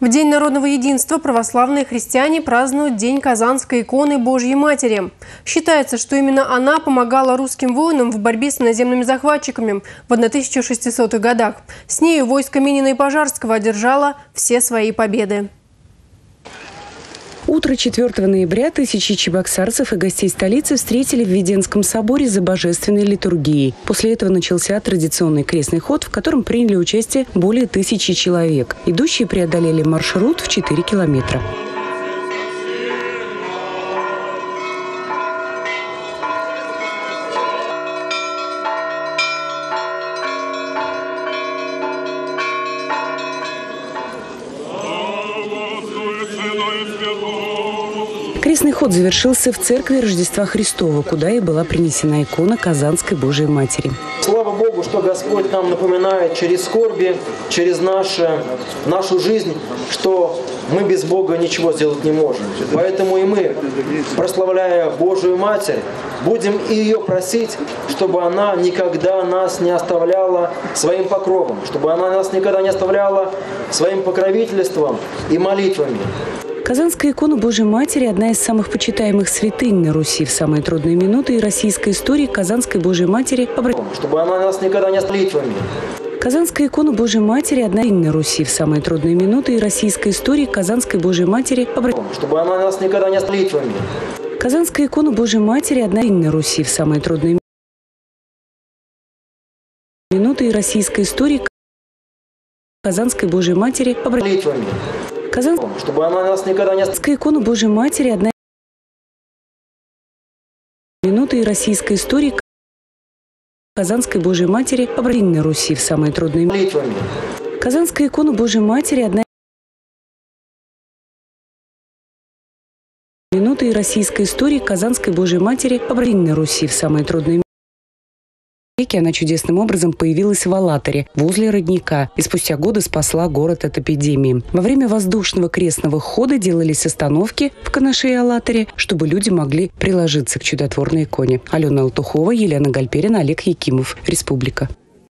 В День народного единства православные христиане празднуют День Казанской иконы Божьей Матери. Считается, что именно она помогала русским воинам в борьбе с иноземными захватчиками в 1600-х годах. С нею войско Минина и Пожарского одержало все свои победы. Утро 4 ноября тысячи чебоксарцев и гостей столицы встретили в Введенском соборе за божественной литургией. После этого начался традиционный крестный ход, в котором приняли участие более 1000 человек. Идущие преодолели маршрут в 4 километра. Крестный ход завершился в церкви Рождества Христова, куда и была принесена икона Казанской Божией Матери. Слава Богу, что Господь нам напоминает через скорби, через нашу жизнь, что мы без Бога ничего сделать не можем. Поэтому и мы, прославляя Божию Матерь, будем ее просить, чтобы она никогда нас не оставляла своим покровом, чтобы она нас никогда не оставляла своим покровительством и молитвами. Казанская икона Божией Матери – одна из самых почитаемых святынь на Руси. В самые трудные минуты и российской истории Казанской Божией Матери чтобы она нас никогда не оставляла молитвами. Казанская икона Божией Матери – одна на Руси. В самые трудные минуты и российской истории Казанской Божией Матери чтобы она нас никогда не оставляла молитвами. Казанская икона Божией Матери – одна на Руси. В самые трудные минуты и российской истории Казанской Божией Матери молитвами. Чтобы она нас никогда не оставляла. Икона Божией Матери – одна минуты и российской истории Казанской Божией Матери на Руси в самые трудные молитвами. Казанская икона Божией Матери – одна минуты и российской истории Казанской Божией Матери на Руси в самые трудные она чудесным образом появилась в Алатыре, возле родника, и спустя годы спасла город от эпидемии. Во время воздушного крестного хода делались остановки в Канаше и Алатыре, чтобы люди могли приложиться к чудотворной иконе. Алена Алтухова, Елена Гальперина, Олег Якимов. Республика.